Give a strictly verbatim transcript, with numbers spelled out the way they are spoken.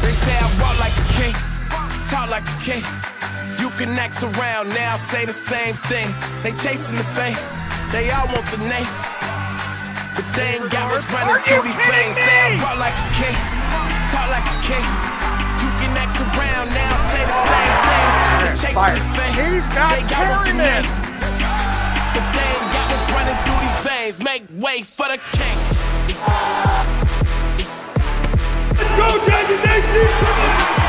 They say I walk like a king, talk like a king. You can act around now, say the same thing. They chasing the fame, they all want the name, but they ain't got what's running through these veins. Say I walk like a king, talk like a king. You can act around now, say the same thing. They chasing the fame, they got what the name, but they ain't got what's running through these veins. Make way for the king. Let's go, Jackson Nation!